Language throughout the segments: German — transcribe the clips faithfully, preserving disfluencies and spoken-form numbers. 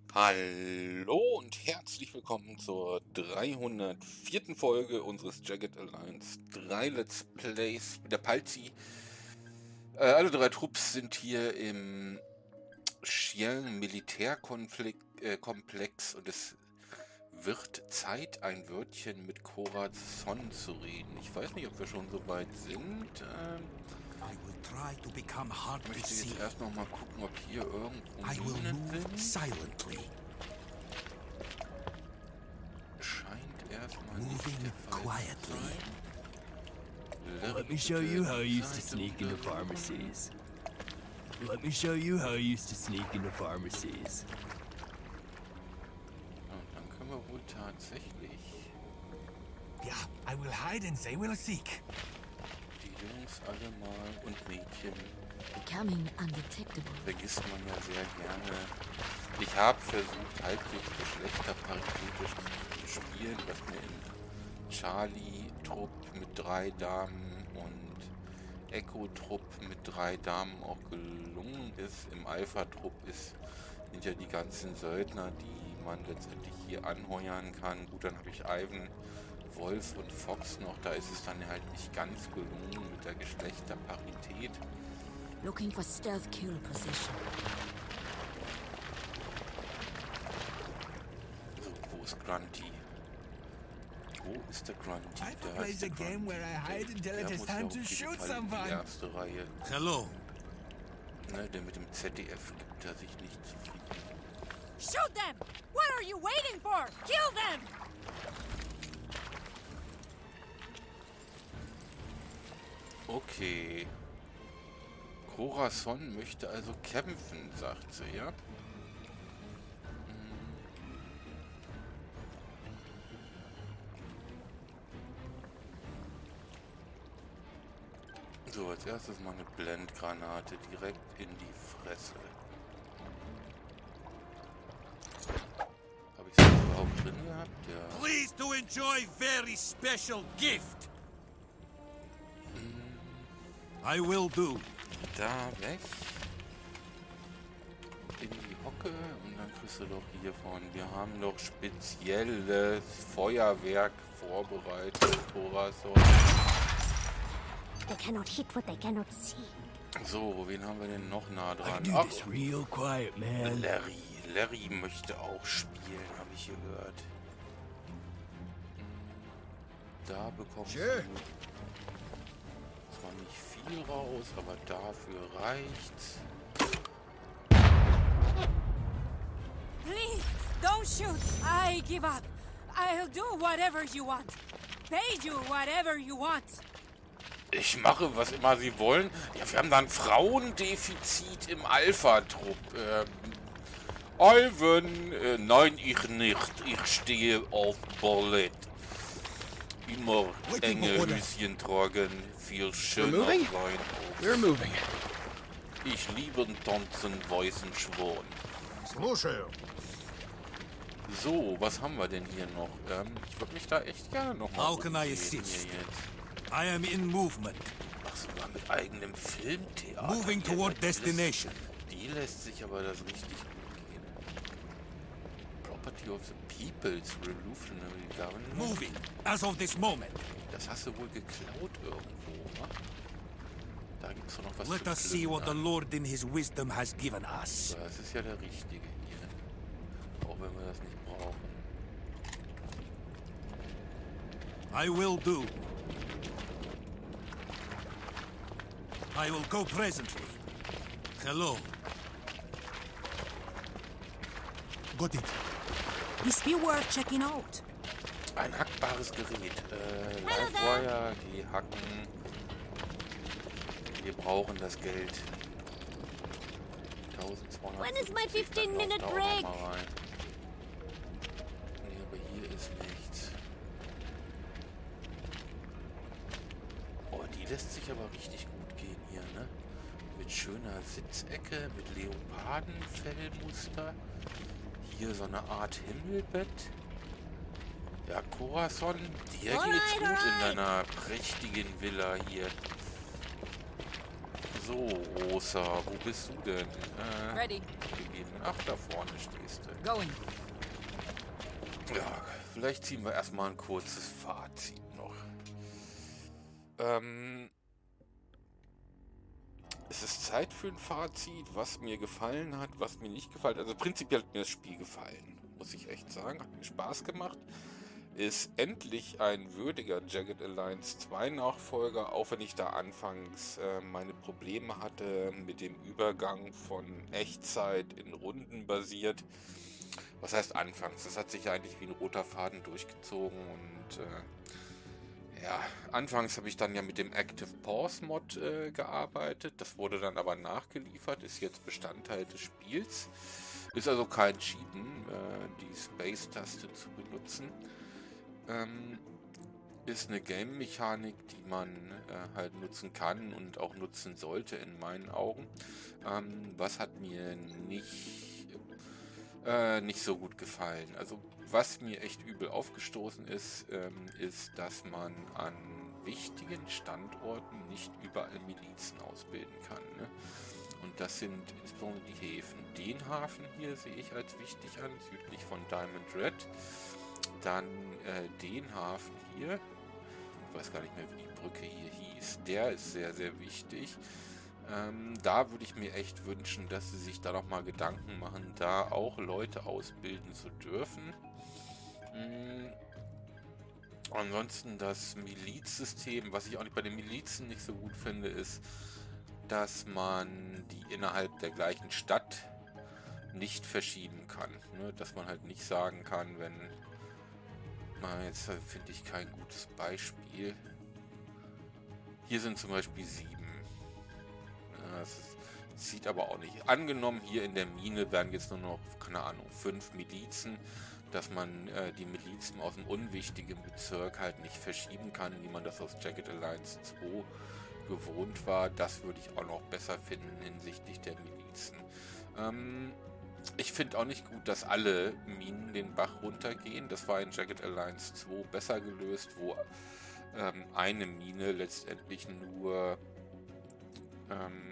Hallo und herzlich willkommen zur dreihundertvierten Folge unseres Jagged Alliance drei Let's Plays mit der Palzi. Äh, alle drei Trupps sind hier im Xi'an Militärkonflikt äh, Komplex und es wird Zeit, ein Wörtchen mit Corazon zu reden. Ich weiß nicht, ob wir schon so weit sind. Ähm, ich möchte jetzt erst noch mal gucken, ob hier irgendwo Minen sind. Silently. Scheint erstmal nicht Moving der Fall zu quietly. sein. Let me show you how I used to sneak into pharmacies. Let me show you how I used to sneak into pharmacies. Und dann können wir wohl tatsächlich Yeah, I will hide and they will seek. die Jungs alle mal und Mädchen, Becoming undetectable. vergisst man ja sehr gerne. Ich habe versucht, halbwegs geschlechterparitätisch zu spielen, was mir in Charlie-Trupp mit drei Damen und Echo-Trupp mit drei Damen auch gelungen ist. Im Alpha-Trupp ist, sind ja die ganzen Söldner, die man letztendlich hier anheuern kann. Gut, dann habe ich Ivan, Wolf und Fox noch. Da ist es dann halt nicht ganz gelungen mit der Geschlechterparität. Looking for stealth kill position. So, wo ist Grunty? Wo ist der Grunty? I Da play ist the der game Grunty. where I hide until Der it is muss time ja to auf jeden shoot Fall in die someone. erste Reihe. Hello. Ne, der mit dem Z D F gibt er sich nicht zufrieden. Shoot them! What are you waiting for? Kill them! Okay. Corazon möchte also kämpfen, sagt sie, ja? So, als erstes mal eine Blendgranate direkt in die Fresse. Habe ich es überhaupt drin gehabt? Ja. Please to enjoy very special gift. I will do. Da weg. In die Hocke und dann kriegst du doch hiervon. Wir haben doch spezielles Feuerwerk vorbereitet, Corazon. They cannot hit what they cannot see. So, wen haben wir denn noch nah I dran? do Ach, this real quiet, man. Larry. Larry möchte auch spielen, habe ich gehört. Da bekommst Sure. du zwar nicht viel raus, aber dafür reicht's. Please, don't shoot. I give up. I'll do whatever you want. Pay you whatever you want. Ich mache, was immer sie wollen. Ja, wir haben da ein Frauendefizit im Alpha-Trupp. Ähm, Ivan, äh, nein, ich nicht. Ich stehe auf Ballett. Immer enge Höschen tragen, viel schöner sein. We're moving. Ich liebe tanzen, weißen Schwan. So, was haben wir denn hier noch? Ähm, ich würde mich da echt gerne noch mal How can I umsehen assist? hier jetzt. I am in movement. Ach, sogar mit eigenem Filmtheater. Moving Hier, toward die lässt- destination. Die lässt sich aber das richtig gut gehen. Property of the People's Revolutionary Government. Moving. As of this moment. Das hast du wohl geklaut irgendwo, wa? Da gibt's doch noch was Let zu us see what the plündern. Lord in his wisdom has given us. Das ist ja der richtige hier. Auch wenn wir das nicht brauchen. I will do. I will go presently. Hello. Got it. This be worth checking out. Ein hackbares Gerät. Äh, Livewire, die hacken. Wir brauchen das Geld. eintausendzweihundert. When is my fifteen Dann minute läuft da auch break? noch mal rein. Nee, aber hier ist nichts. Oh, die lässt sich aber richtig gut gehen hier, ne? Mit schöner Sitzecke, mit Leopardenfellmuster. Hier so eine Art Himmelbett. Ja, Corazon, dir geht's Alright, gut in alright. deiner prächtigen Villa hier. So, Rosa, wo bist du denn? Äh, Ready. abgegeben. Ach, da vorne stehst du. Going. Ja, vielleicht ziehen wir erstmal ein kurzes Fazit noch. Ähm, es ist Zeit für ein Fazit, was mir gefallen hat, was mir nicht gefallen hat. Also prinzipiell hat mir das Spiel gefallen, muss ich echt sagen. Hat mir Spaß gemacht. Ist endlich ein würdiger Jagged Alliance zwei Nachfolger, auch wenn ich da anfangs äh, meine Probleme hatte mit dem Übergang von Echtzeit in Runden basiert. Was heißt anfangs? Das hat sich eigentlich wie ein roter Faden durchgezogen und äh, ja, anfangs habe ich dann ja mit dem Active Pause Mod äh, gearbeitet. Das wurde dann aber nachgeliefert, ist jetzt Bestandteil des Spiels. Ist also kein Cheaten, äh, die Space-Taste zu benutzen. Ähm, ist eine Game-Mechanik, die man äh, halt nutzen kann und auch nutzen sollte in meinen Augen. Ähm, was hat mir nicht, äh, nicht so gut gefallen? Also was mir echt übel aufgestoßen ist, ähm, ist, dass man an wichtigen Standorten nicht überall Milizen ausbilden kann. Ne? Und das sind insbesondere die Häfen. Den Hafen hier sehe ich als wichtig an, südlich von Diamond Red. Dann äh, den Hafen hier, ich weiß gar nicht mehr, wie die Brücke hier hieß, der ist sehr, sehr wichtig. Ähm, da würde ich mir echt wünschen, dass sie sich da nochmal Gedanken machen, da auch Leute ausbilden zu dürfen. Mhm. Ansonsten das Milizsystem, was ich auch nicht bei den Milizen nicht so gut finde, ist, dass man die innerhalb der gleichen Stadt nicht verschieben kann. Ne? Dass man halt nicht sagen kann, wenn... Na, jetzt finde ich kein gutes Beispiel. Hier sind zum Beispiel sieben. Ja, das ist, sieht aber auch nicht. Angenommen, hier in der Mine werden jetzt nur noch, keine Ahnung, fünf Milizen, dass man äh, die Milizen aus dem unwichtigen Bezirk halt nicht verschieben kann, wie man das aus Jagged Alliance zwei gewohnt war. Das würde ich auch noch besser finden hinsichtlich der Milizen. Ähm... Ich finde auch nicht gut, dass alle Minen den Bach runtergehen. Das war in Jagged Alliance zwei besser gelöst, wo ähm, eine Mine letztendlich nur ähm,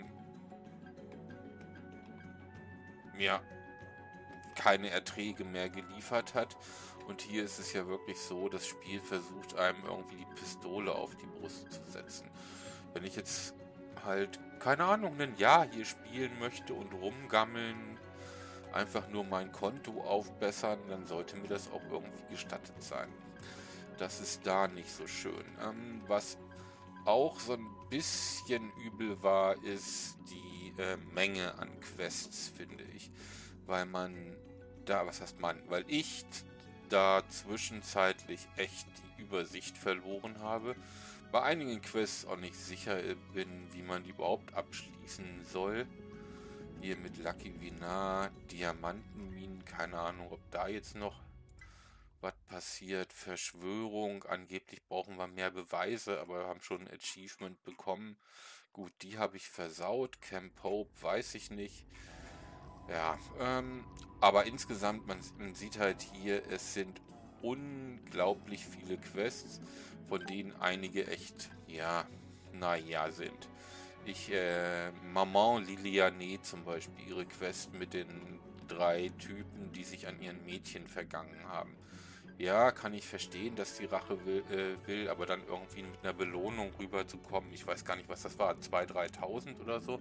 ja, keine Erträge mehr geliefert hat. Und hier ist es ja wirklich so, das Spiel versucht einem irgendwie die Pistole auf die Brust zu setzen. Wenn ich jetzt halt, keine Ahnung, ein Jahr hier spielen möchte und rumgammeln, einfach nur mein Konto aufbessern, dann sollte mir das auch irgendwie gestattet sein. Das ist da nicht so schön. Ähm, was auch so ein bisschen übel war, ist die äh, Menge an Quests, finde ich. Weil man da, was heißt man, weil ich da zwischenzeitlich echt die Übersicht verloren habe. Bei einigen Quests auch nicht sicher bin, wie man die überhaupt abschließen soll. Hier mit Lucky Vinar, Diamantenminen, keine Ahnung, ob da jetzt noch was passiert. Verschwörung, angeblich brauchen wir mehr Beweise, aber wir haben schon ein Achievement bekommen. Gut, die habe ich versaut. Camp Hope, weiß ich nicht. Ja, ähm, aber insgesamt, man, man sieht halt hier, es sind unglaublich viele Quests, von denen einige echt, ja, naja sind. Ich, äh, Maman Liliane zum Beispiel, ihre Quest mit den drei Typen, die sich an ihren Mädchen vergangen haben. Ja, kann ich verstehen, dass die Rache will, äh, will, aber dann irgendwie mit einer Belohnung rüberzukommen. Ich weiß gar nicht, was das war, zweitausend, dreitausend oder so.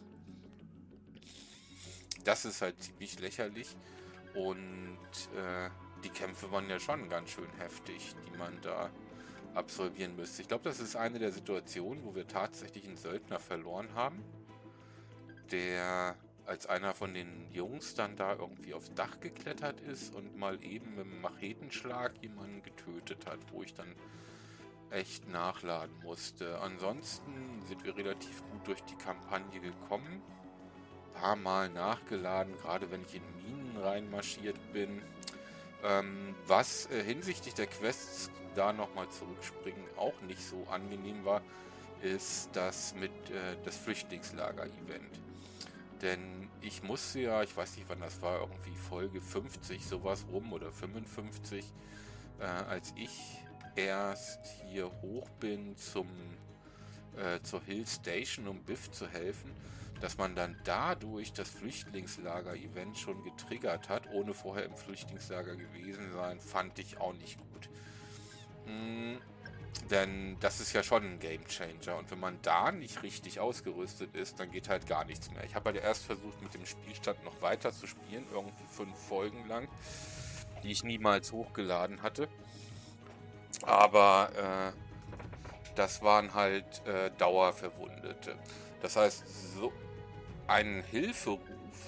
Das ist halt ziemlich lächerlich. Und äh, die Kämpfe waren ja schon ganz schön heftig, die man da absolvieren müsste. Ich glaube, das ist eine der Situationen, wo wir tatsächlich einen Söldner verloren haben, der als einer von den Jungs dann da irgendwie aufs Dach geklettert ist und mal eben mit einem Machetenschlag jemanden getötet hat, wo ich dann echt nachladen musste. Ansonsten sind wir relativ gut durch die Kampagne gekommen. Ein paar Mal nachgeladen, gerade wenn ich in Minen reinmarschiert bin. Ähm, was äh, hinsichtlich der Quests, da nochmal zurückspringen, auch nicht so angenehm war, ist das mit äh, das Flüchtlingslager-Event. Denn ich musste ja, ich weiß nicht wann das war, irgendwie Folge fünfzig, sowas rum oder fünfundfünfzig, äh, als ich erst hier hoch bin zum äh, zur Hill Station, um Biff zu helfen. dass man dann dadurch das Flüchtlingslager-Event schon getriggert hat, ohne vorher im Flüchtlingslager gewesen sein, fand ich auch nicht gut. Hm, denn das ist ja schon ein Gamechanger und wenn man da nicht richtig ausgerüstet ist, dann geht halt gar nichts mehr. Ich habe halt erst versucht, mit dem Spielstand noch weiter zu spielen, irgendwie fünf Folgen lang, die ich niemals hochgeladen hatte. Aber äh, das waren halt äh, Dauerverwundete. Das heißt, so einen Hilferuf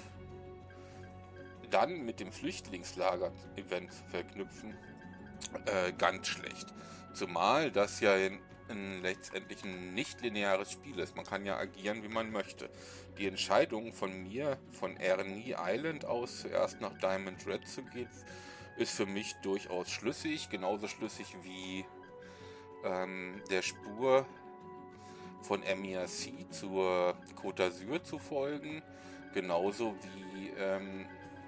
dann mit dem Flüchtlingslager-Event zu verknüpfen, äh, ganz schlecht. Zumal das ja in, in letztendlich ein nicht lineares Spiel ist. Man kann ja agieren, wie man möchte. Die Entscheidung von mir, von Ernie Island aus zuerst nach Diamond Red zu gehen, ist für mich durchaus schlüssig. Genauso schlüssig wie ähm, der Spur von M I A C zur Côte d'Azur zu folgen, genauso wie ähm,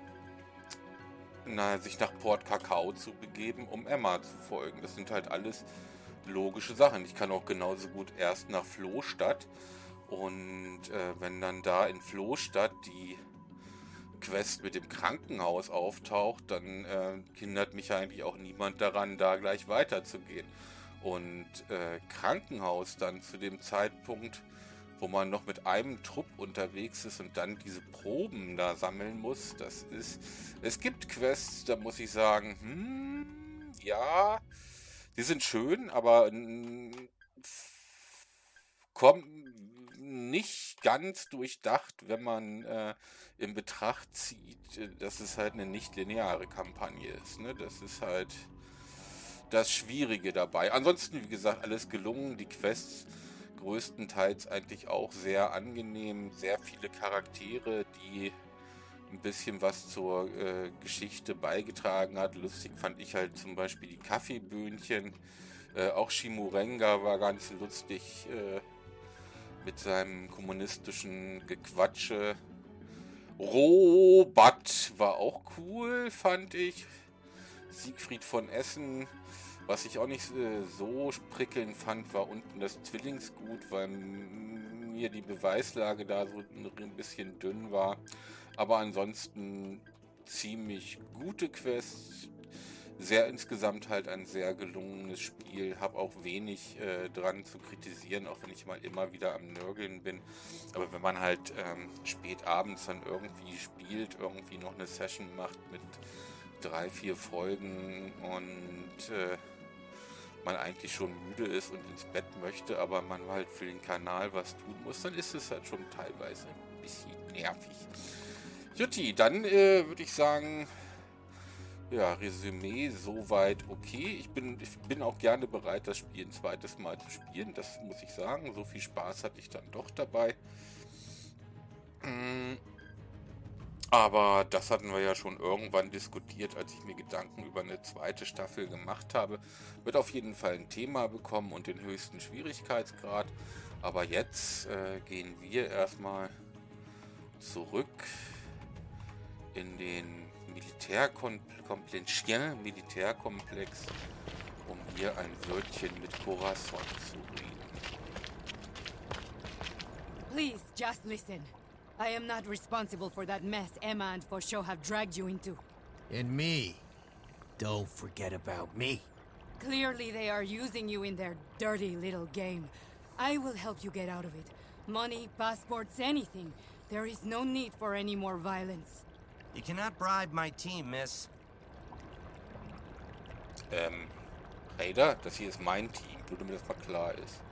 na, sich nach Port Cacao zu begeben, um Emma zu folgen. Das sind halt alles logische Sachen. Ich kann auch genauso gut erst nach Flohstadt und äh, wenn dann da in Flohstadt die Quest mit dem Krankenhaus auftaucht, dann äh, hindert mich eigentlich auch niemand daran, da gleich weiterzugehen. Und äh, Krankenhaus dann zu dem Zeitpunkt, wo man noch mit einem Trupp unterwegs ist und dann diese Proben da sammeln muss, das ist... Es gibt Quests, da muss ich sagen, hm, ja, die sind schön, aber mh, kommen nicht ganz durchdacht, wenn man äh, in Betracht zieht, dass es halt eine nicht lineare Kampagne ist. Ne? Das ist halt das Schwierige dabei. Ansonsten, wie gesagt, alles gelungen. Die Quests größtenteils eigentlich auch sehr angenehm. Sehr viele Charaktere, die ein bisschen was zur äh, Geschichte beigetragen hat. Lustig fand ich halt zum Beispiel die Kaffeeböhnchen. Äh, auch Shimurenga war ganz lustig äh, mit seinem kommunistischen Gequatsche. Robat war auch cool, fand ich. Siegfried von Essen. Was ich auch nicht äh, so prickelnd fand, war unten das Zwillingsgut, weil mir die Beweislage da so ein bisschen dünn war. Aber ansonsten ziemlich gute Quests. Sehr insgesamt halt ein sehr gelungenes Spiel. Habe auch wenig äh, dran zu kritisieren, auch wenn ich mal immer wieder am Nörgeln bin. Aber wenn man halt ähm, spät abends dann irgendwie spielt, irgendwie noch eine Session macht mit drei, vier Folgen und äh, man eigentlich schon müde ist und ins Bett möchte, aber man halt für den Kanal was tun muss, dann ist es halt schon teilweise ein bisschen nervig. Jutti, dann äh, würde ich sagen, ja, Resümee soweit okay. Ich bin, ich bin auch gerne bereit, das Spiel ein zweites Mal zu spielen, das muss ich sagen. So viel Spaß hatte ich dann doch dabei. Mm. Aber das hatten wir ja schon irgendwann diskutiert, als ich mir Gedanken über eine zweite Staffel gemacht habe. Wird auf jeden Fall ein Thema bekommen und den höchsten Schwierigkeitsgrad. Aber jetzt äh, gehen wir erstmal zurück in den Militärkomplex, Militärkomplex, um hier ein Wörtchen mit Corazon zu reden. Please, just listen. I am not responsible for that mess Emma and Fosho have dragged you into. And me. Don't forget about me. Clearly they are using you in their dirty little game. I will help you get out of it. Money, passports, anything. There is no need for any more violence. You cannot bribe my team, miss. Ähm, Raider, das hier ist mein Team, nur damit das mal klar ist.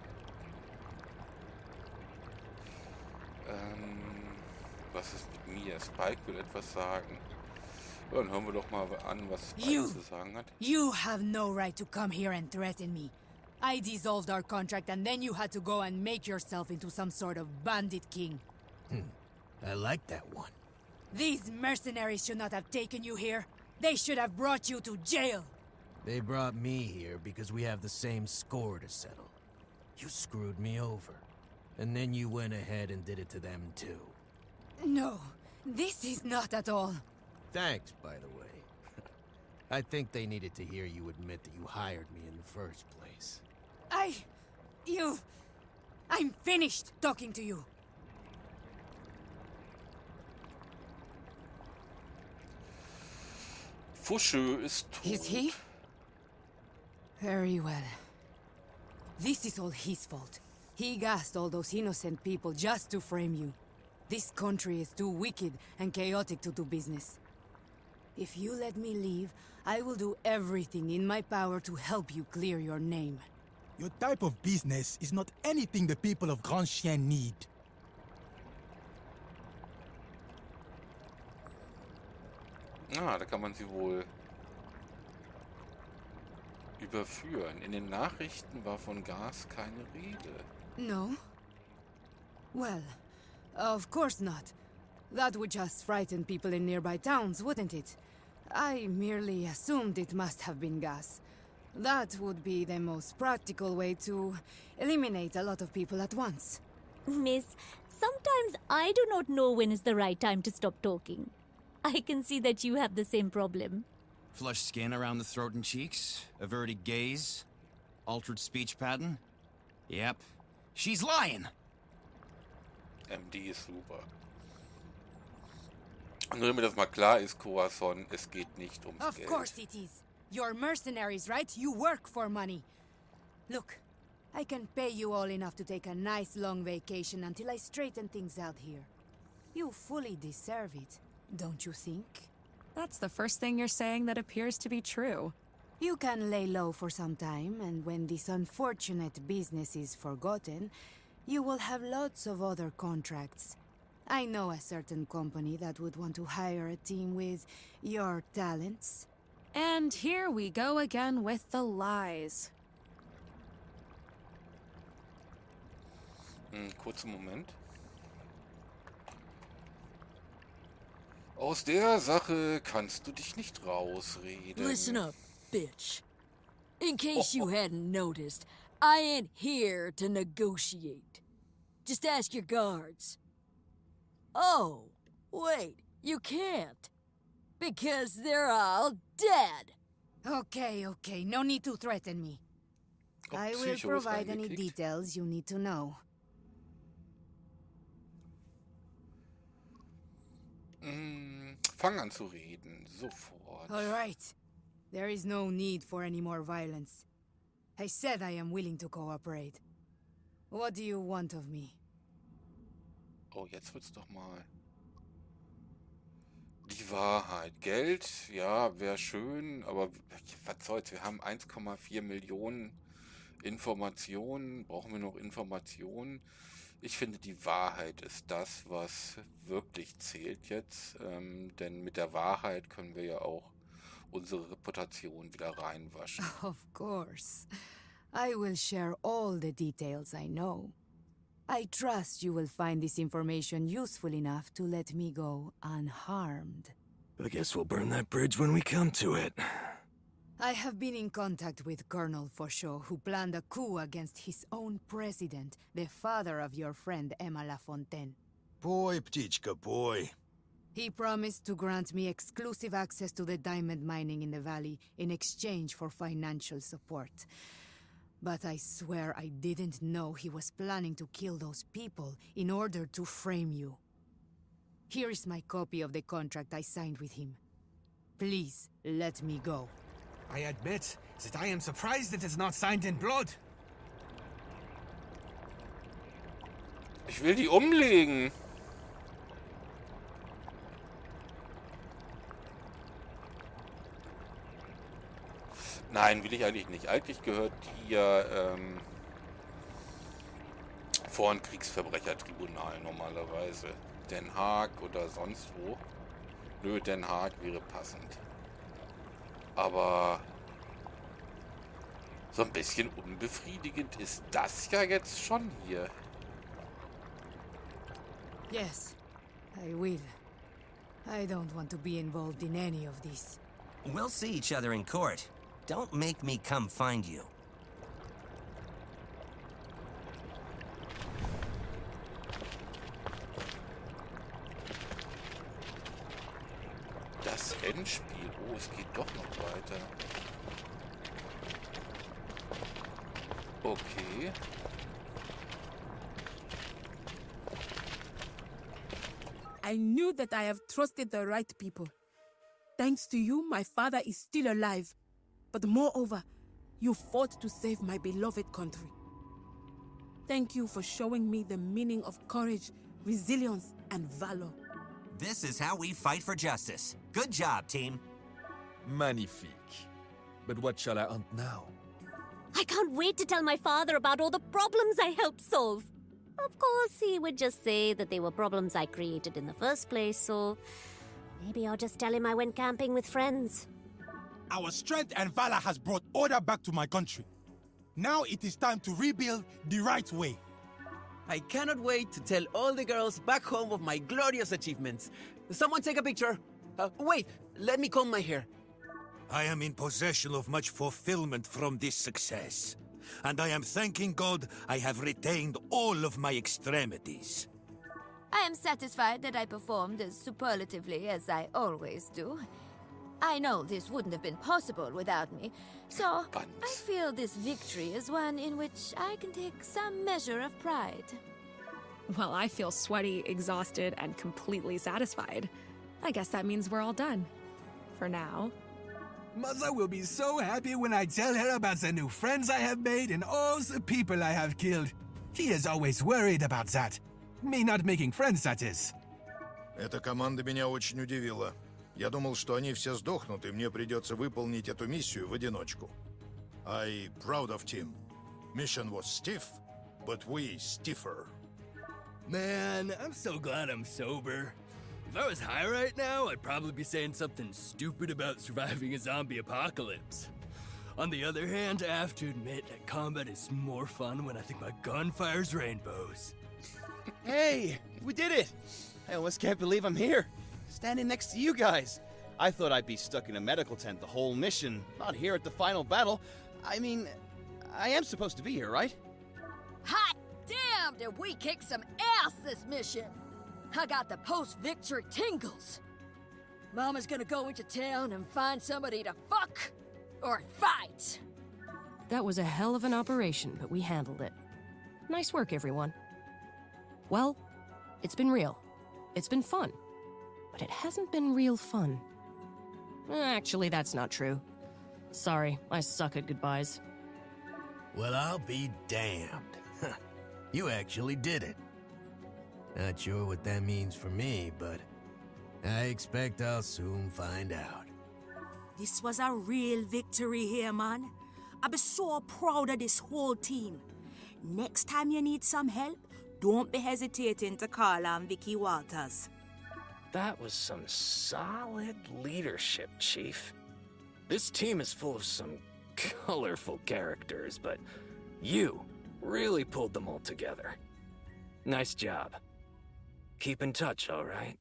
Ähm, was ist mit mir? Spike will etwas sagen. Ja, dann hören wir doch mal an, was Spike You, zu sagen hat. you have no right to come here and threaten me. I dissolved our contract and then you had to go and make yourself into some sort of bandit king. Hmm. I like that one. These mercenaries should not have taken you here. They should have brought you to jail. They brought me here because we have the same score to settle. You screwed me over. And then you went ahead and did it to them too. No, this is not at all. Thanks, by the way. I think they needed to hear you admit that you hired me in the first place. I... you... I'm finished talking to you. Fusche ist tot. Is he? Very well. This is all his fault. He gassed all those innocent people just to frame you. This country is too wicked and chaotic to do business. If you let me leave, I will do everything in my power to help you clear your name. Your type of business is not anything the people of Grand Chien need. Ah, da kann man sie wohl überführen. In den Nachrichten war von Gas keine Rede. No? Well, of course not. That would just frighten people in nearby towns, wouldn't it? I merely assumed it must have been gas. That would be the most practical way to eliminate a lot of people at once. Miss, sometimes I do not know when is the right time to stop talking. I can see that you have the same problem. Flushed skin around the throat and cheeks, averted gaze, altered speech pattern. Yep, she's lying. M D ist super. Nur damit das mal klar ist, Corazon, es geht nicht ums Of Geld. course it is. You're mercenaries, right? You work for money. Look, I can pay you all enough to take a nice long vacation until I straighten things out here. You fully deserve it, don't you think? That's the first thing you're saying that appears to be true. You can lay low for some time, and when this unfortunate business is forgotten, you will have lots of other contracts. I know a certain company that would want to hire a team with your talents. And here we go again with the lies. Hm, kurzen Moment. Aus der Sache kannst du dich nicht rausreden. Listen up, bitch. In case you hadn't noticed, I ain't here to negotiate. Just ask your guards. Oh, wait, you can't. Because they're all dead. Okay, okay, no need to threaten me. Oh, I will Psycho ist provide any reingeklickt. details you need to know. Hm, fang an zu reden, sofort. All right. There is no need for any more violence. I said I am willing to cooperate. What do you want of me? Oh, jetzt wird's doch mal. Die Wahrheit. Geld, ja, wäre schön, aber was soll's? Wir haben eins Komma vier Millionen Informationen. Brauchen wir noch Informationen? Ich finde, die Wahrheit ist das, was wirklich zählt jetzt. Ähm, denn mit der Wahrheit können wir ja auch unsere Reputation wieder reinwaschen. Of course. I will share all the details I know. I trust you will find this information useful enough to let me go unharmed. I guess we'll burn that bridge when we come to it. I have been in contact with Colonel Fauchot, who planned a coup against his own president, the father of your friend Emma Lafontaine. Boy, Ptichka, boy. He promised to grant me exclusive access to the diamond mining in the valley in exchange for financial support. But I swear I didn't know he was planning to kill those people in order to frame you. Here is my copy of the contract I signed with him. Please, let me go. I admit that I am surprised it is not signed in blood. Ich will die umlegen. Nein, will ich eigentlich nicht. Eigentlich gehört die ja ähm, vor ein Kriegsverbrechertribunal normalerweise. Den Haag oder sonst wo. Nö, Den Haag wäre passend. Aber so ein bisschen unbefriedigend ist das ja jetzt schon hier. Yes, I will. I don't want to be involved in any of this. We'll see each other in court. Don't make me come find you. Das Endspiel. Oh, es geht doch noch weiter. Okay. I knew that I have trusted the right people. Thanks to you, my father is still alive. But moreover, you fought to save my beloved country. Thank you for showing me the meaning of courage, resilience, and valor. This is how we fight for justice. Good job, team. Magnifique. But what shall I hunt now? I can't wait to tell my father about all the problems I helped solve. Of course, he would just say that they were problems I created in the first place, so maybe I'll just tell him I went camping with friends. Our strength and valor has brought order back to my country. Now it is time to rebuild the right way. I cannot wait to tell all the girls back home of my glorious achievements. Someone take a picture. Uh, wait, let me comb my hair. I am in possession of much fulfillment from this success, and I am thanking God I have retained all of my extremities. I am satisfied that I performed as superlatively as I always do. I know this wouldn't have been possible without me, so I feel this victory is one in which I can take some measure of pride. Well, I feel sweaty, exhausted, and completely satisfied. I guess that means we're all done. For now. Mother will be so happy when I tell her about the new friends I have made and all the people I have killed. She is always worried about that. Me not making friends, that is. Эта команда меня очень удивила. Я думал, что они все сдохнут, и мне придется выполнить эту миссию в одиночку. I proud of team. Mission was stiff, but we stiffer. Man, I'm so glad I'm sober. If I was high right now, I'd probably be saying something stupid about surviving a zombie apocalypse. On the other hand, I have to admit that combat is more fun when I think my gun fires rainbows. Hey, we did it! I almost can't believe I'm here, standing next to you guys. I thought I'd be stuck in a medical tent the whole mission, not here at the final battle. I mean, I am supposed to be here, right? Hot damn, did we kick some ass this mission! I got the post-victory tingles. Mama's gonna go into town and find somebody to fuck or fight. That was a hell of an operation, but we handled it. Nice work, everyone. Well, it's been real. It's been fun. But it hasn't been real fun. Actually, that's not true. Sorry, I suck at goodbyes. Well, I'll be damned. You actually did it. Not sure what that means for me, but I expect I'll soon find out. This was a real victory here, man. I'll be so proud of this whole team. Next time you need some help, don't be hesitating to call on Vicky Walters. That was some solid leadership, Chief. This team is full of some colorful characters, but you really pulled them all together. Nice job. Keep in touch, all right?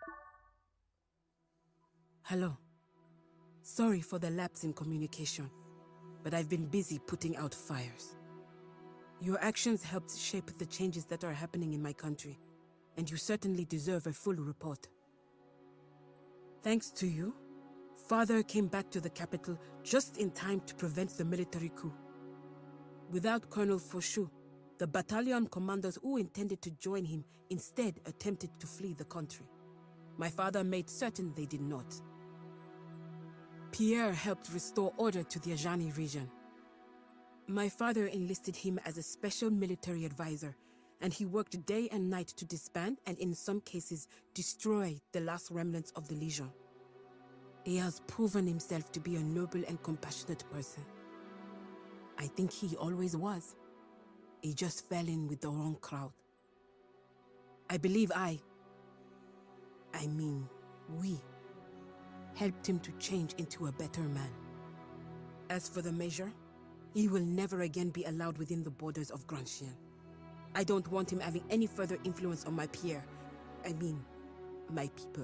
Hello. Sorry for the lapse in communication, but I've been busy putting out fires. Your actions helped shape the changes that are happening in my country, and you certainly deserve a full report. Thanks to you, Father came back to the capital just in time to prevent the military coup. Without Colonel Foshu, the battalion commanders who intended to join him instead attempted to flee the country. My father made certain they did not. Pierre helped restore order to the Ajani region. My father enlisted him as a special military advisor, and he worked day and night to disband and in some cases destroy the last remnants of the Legion. He has proven himself to be a noble and compassionate person. I think he always was. He just fell in with the wrong crowd. I believe I, I mean we, helped him to change into a better man. As for the Major, he will never again be allowed within the borders of Grand Chien. I don't want him having any further influence on my Pierre, I mean, my people.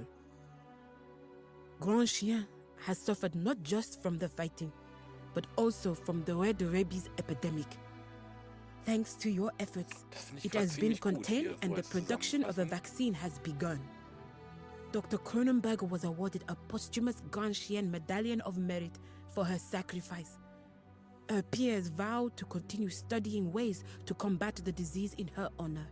Grand Chien has suffered not just from the fighting, but also from the red rabies epidemic. Thanks to your efforts, it has been contained and the production of a vaccine has begun. Doctor Cronenberg was awarded a posthumous Grand Chien Medallion of Merit for her sacrifice. Her peers vowed to continue studying ways to combat the disease in her honor.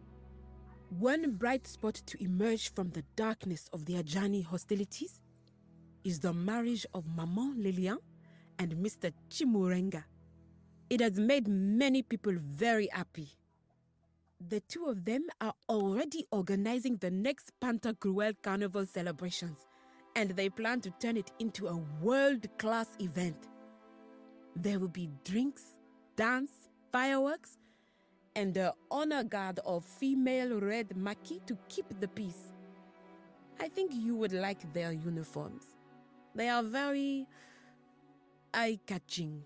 One bright spot to emerge from the darkness of the Ajani hostilities is the marriage of Maman Lilian and Mister Chimurenga. It has made many people very happy. The two of them are already organizing the next Pantagruel Carnival celebrations, and they plan to turn it into a world-class event. There will be drinks, dance, fireworks, and the honor guard of female red maki to keep the peace. I think you would like their uniforms. They are very eye-catching.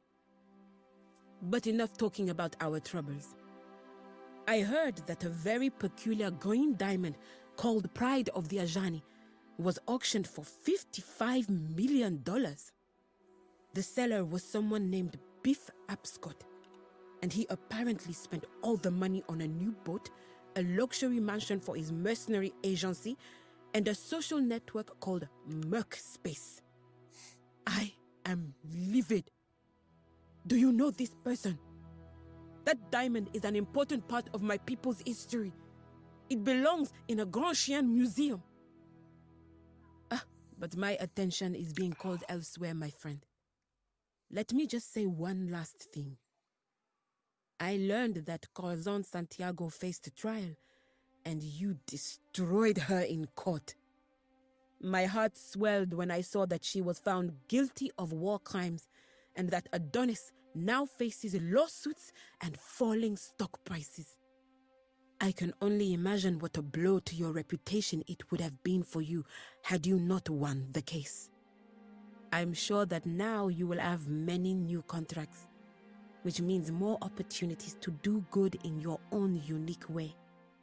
But enough talking about our troubles. I heard that a very peculiar green diamond called Pride of the Ajani was auctioned for fifty-five million dollars. The seller was someone named Biff Apscott, and he apparently spent all the money on a new boat, a luxury mansion for his mercenary agency, and a social network called Merc Space. I am livid. Do you know this person? That diamond is an important part of my people's history. It belongs in a Grand Chien museum. Ah, but my attention is being called elsewhere, my friend. Let me just say one last thing. I learned that Corazon Santiago faced trial, and you destroyed her in court. My heart swelled when I saw that she was found guilty of war crimes, and that Adonis now faces lawsuits and falling stock prices. I can only imagine what a blow to your reputation it would have been for you had you not won the case. I'm sure that now you will have many new contracts, which means more opportunities to do good in your own unique way.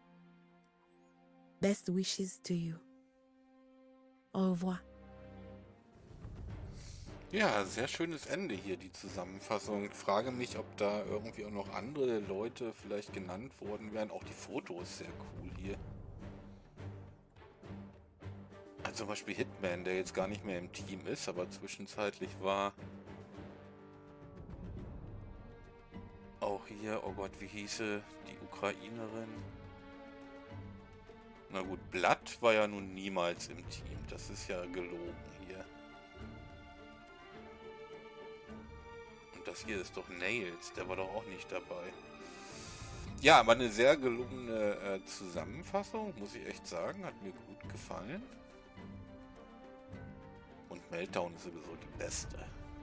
Best wishes to you. Au revoir. Ja, sehr schönes Ende hier, die Zusammenfassung. Ich frage mich, ob da irgendwie auch noch andere Leute vielleicht genannt worden wären. Auch die Fotos sehr cool hier. Also zum Beispiel Hitman, der jetzt gar nicht mehr im Team ist, aber zwischenzeitlich war. Auch hier, oh Gott, wie hieße die Ukrainerin? Na gut, Blatt war ja nun niemals im Team. Das ist ja gelogen hier. Und das hier ist doch Nails, der war doch auch nicht dabei. Ja, aber eine sehr gelungene äh, Zusammenfassung, muss ich echt sagen. Hat mir gut gefallen. Und Meltdown ist sowieso die beste.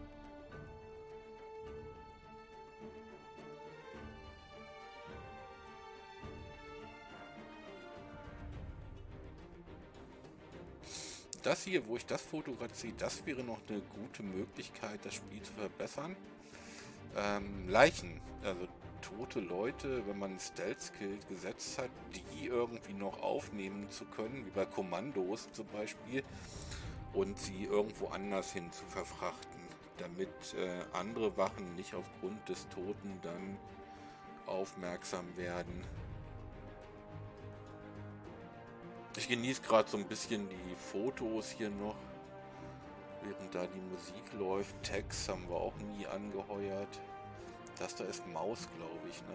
Das hier, wo ich das Foto gerade sehe, das wäre noch eine gute Möglichkeit, das Spiel zu verbessern. Ähm, Leichen, also tote Leute, wenn man Stealth-Skill gesetzt hat, die irgendwie noch aufnehmen zu können, wie bei Kommandos zum Beispiel, und sie irgendwo anders hin zu verfrachten, damit äh, andere Wachen nicht aufgrund des Toten dann aufmerksam werden. Ich genieße gerade so ein bisschen die Fotos hier noch, während da die Musik läuft. Text haben wir auch nie angeheuert. Das da ist Maus, glaube ich,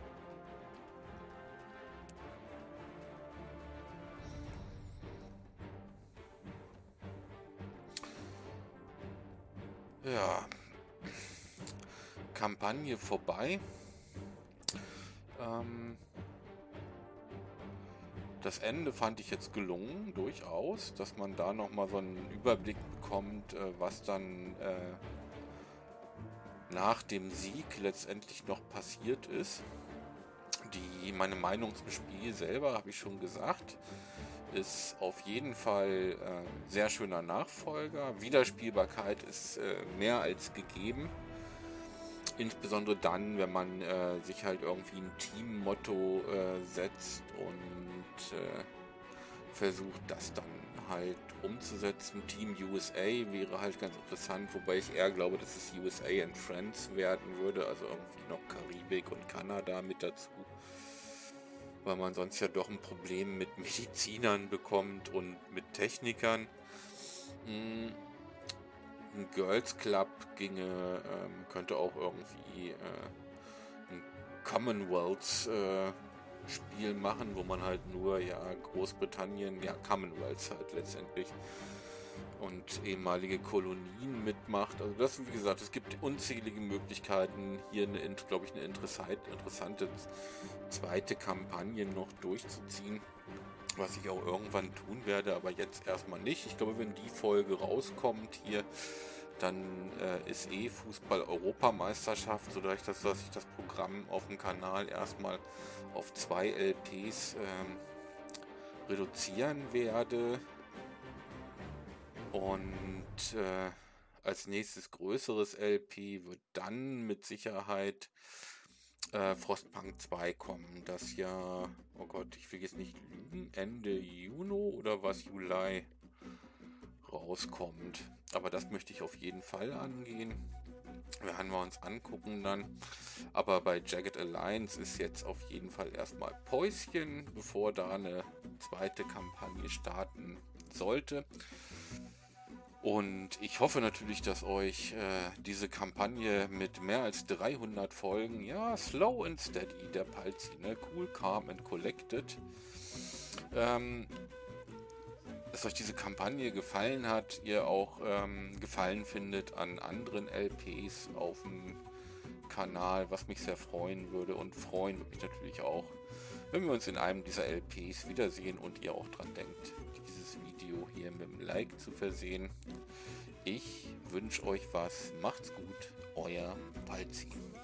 ne? Ja. Kampagne vorbei. Ähm... Das Ende fand ich jetzt gelungen, durchaus, dass man da nochmal so einen Überblick bekommt, was dann äh, nach dem Sieg letztendlich noch passiert ist. Die, meine Meinung zum Spiel selber, habe ich schon gesagt, ist auf jeden Fall äh, sehr schöner Nachfolger. Wiederspielbarkeit ist äh, mehr als gegeben. Insbesondere dann, wenn man äh, sich halt irgendwie ein Teammotto äh, setzt und äh, versucht, das dann halt umzusetzen. Team U S A wäre halt ganz interessant, wobei ich eher glaube, dass es U S A and Friends werden würde, also irgendwie noch Karibik und Kanada mit dazu, weil man sonst ja doch ein Problem mit Medizinern bekommt und mit Technikern. Hm. Ein Girls Club ginge, ähm, könnte auch irgendwie äh, ein Commonwealth äh, Spiel machen, wo man halt nur, ja, Großbritannien, ja, Commonwealth halt letztendlich, und ehemalige Kolonien mitmacht. Also das, wie gesagt, es gibt unzählige Möglichkeiten, hier eine, glaube ich, eine interessante zweite Kampagne noch durchzuziehen, was ich auch irgendwann tun werde, aber jetzt erstmal nicht. Ich glaube, wenn die Folge rauskommt hier, dann äh, ist eh Fußball-Europameisterschaft, sodass ich das, dass ich das Programm auf dem Kanal erstmal auf zwei L Ps ähm, reduzieren werde. Und äh, als nächstes größeres L P wird dann mit Sicherheit äh, Frostpunk zwei kommen, das ja, oh Gott, ich will jetzt nicht lügen, Ende Juni oder was, Juli rauskommt. Aber das möchte ich auf jeden Fall angehen. Werden wir uns angucken dann. Aber bei Jagged Alliance ist jetzt auf jeden Fall erstmal Päuschen, bevor da eine zweite Kampagne starten sollte. Und ich hoffe natürlich, dass euch äh, diese Kampagne mit mehr als dreihundert Folgen, ja, slow and steady, der Palzi, ne, cool, calm and collected, ähm, dass euch diese Kampagne gefallen hat, ihr auch ähm, Gefallen findet an anderen L Ps auf dem Kanal, was mich sehr freuen würde, und freuen würde mich natürlich auch, wenn wir uns in einem dieser L Ps wiedersehen und ihr auch dran denkt, dieses Video hier mit dem Like zu versehen. Ich wünsche euch was, macht's gut, euer Palzi.